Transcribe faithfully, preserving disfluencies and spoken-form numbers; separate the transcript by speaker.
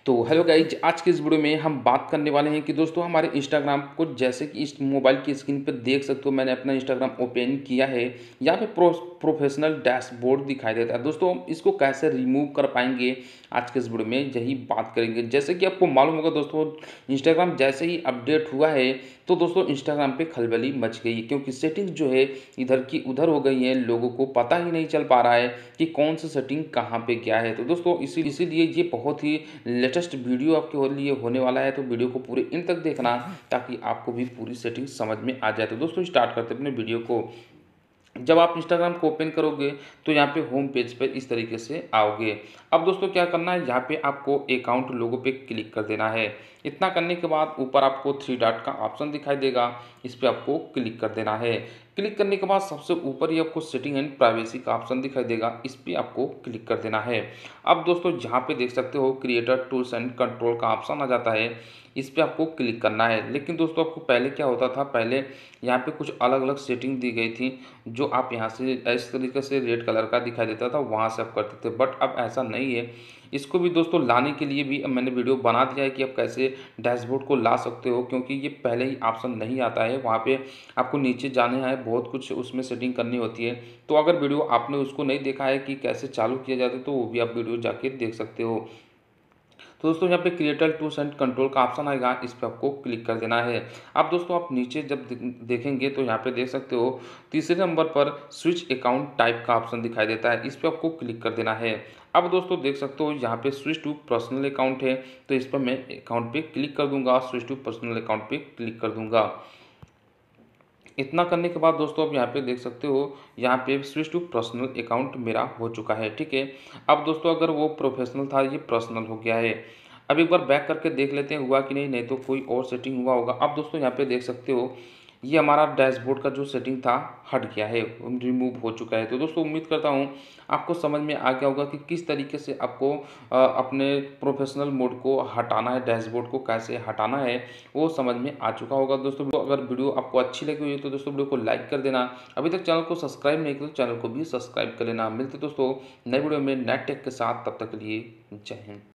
Speaker 1: तो hello guys, आज के इस वीडियो में हम बात करने वाले हैं कि दोस्तों हमारे इंस्टाग्राम को जैसे कि इस मोबाइल की स्क्रीन पर देख सकते हो। मैंने अपना इंस्टाग्राम ओपन किया है। यहाँ पे प्रो प्रोफेशनल डैशबोर्ड दिखाई देता है। दोस्तों हम इसको कैसे रिमूव कर पाएंगे, आज के इस वीडियो में यही बात करेंगे। जैसे कि आपको मालूम होगा दोस्तों, इंस्टाग्राम जैसे ही अपडेट हुआ है तो दोस्तों इंस्टाग्राम पे खलबली मच गई है, क्योंकि सेटिंग जो है इधर की उधर हो गई है। लोगों को पता ही नहीं चल पा रहा है कि कौन सा सेटिंग कहाँ पे क्या है। तो दोस्तों इसी इसीलिए ये बहुत ही लेटेस्ट वीडियो आपके लिए होने वाला है। तो वीडियो को पूरे इन तक देखना ताकि आपको भी पूरी सेटिंग समझ में आ जाए। तो दोस्तों स्टार्ट करते हैं अपने वीडियो को। जब आप इंस्टाग्राम को ओपन करोगे तो यहाँ पे होम पेज पर इस तरीके से आओगे। अब दोस्तों क्या करना है, यहाँ पे आपको अकाउंट लोगो पे क्लिक कर देना है। इतना करने के बाद ऊपर आपको थ्री डॉट का ऑप्शन दिखाई देगा, इस पर आपको क्लिक कर देना है। क्लिक करने के बाद सबसे ऊपर ही आपको सेटिंग एंड प्राइवेसी का ऑप्शन दिखाई देगा, इस पर आपको क्लिक कर देना है। अब दोस्तों यहाँ पे देख सकते हो क्रिएटर टूल्स एंड कंट्रोल का ऑप्शन आ जाता है, इस पर आपको क्लिक करना है। लेकिन दोस्तों आपको पहले क्या होता था, पहले यहाँ पे कुछ अलग अलग सेटिंग दी गई थी, जो आप यहाँ से इस तरीके से रेड कलर का दिखाई देता था, वहाँ से आप करते थे। बट अब ऐसा नहीं है। इसको भी दोस्तों लाने के लिए भी मैंने वीडियो बना दिया है कि आप कैसे डैशबोर्ड को ला सकते हो, क्योंकि ये पहले ही ऑप्शन नहीं आता है। वहाँ पे आपको नीचे जाने हैं, बहुत कुछ उसमें सेटिंग करनी होती है। तो अगर वीडियो आपने उसको नहीं देखा है कि कैसे चालू किया जाता है, तो वो भी आप वीडियो जाके देख सकते हो। तो दोस्तों यहाँ पे क्रिएटर टूल्स एंड कंट्रोल का ऑप्शन आएगा, इस पर आपको क्लिक कर देना है। अब दोस्तों आप नीचे जब देखेंगे तो यहाँ पे देख सकते हो तीसरे नंबर पर स्विच अकाउंट टाइप का ऑप्शन दिखाई देता है, इस पर आपको क्लिक कर देना है। अब दोस्तों देख सकते हो यहाँ पे स्विच टू पर्सनल अकाउंट है, तो इस पर मैं अकाउंट पे क्लिक कर दूंगा, स्विच टू पर्सनल अकाउंट पे क्लिक कर दूंगा। इतना करने के बाद दोस्तों आप यहाँ पे देख सकते हो, यहाँ पे स्विच टू पर्सनल अकाउंट मेरा हो चुका है। ठीक है, अब दोस्तों अगर वो प्रोफेशनल था, ये पर्सनल हो गया है। अब एक बार बैक करके देख लेते हैं हुआ कि नहीं, नहीं तो कोई और सेटिंग हुआ होगा। अब दोस्तों यहाँ पे देख सकते हो ये हमारा डैशबोर्ड का जो सेटिंग था हट गया है, रिमूव हो चुका है। तो दोस्तों उम्मीद करता हूँ आपको समझ में आ गया होगा कि किस तरीके से आपको अपने प्रोफेशनल मोड को हटाना है, डैशबोर्ड को कैसे हटाना है, वो समझ में आ चुका होगा। दोस्तों अगर वीडियो आपको अच्छी लगी हुई है तो दोस्तों वीडियो को लाइक कर देना। अभी तक चैनल को सब्सक्राइब नहीं किया तो चैनल को भी सब्सक्राइब कर लेना। मिलते दोस्तों नए वीडियो में नए टेक के साथ, तब तक के लिए जय हिंद।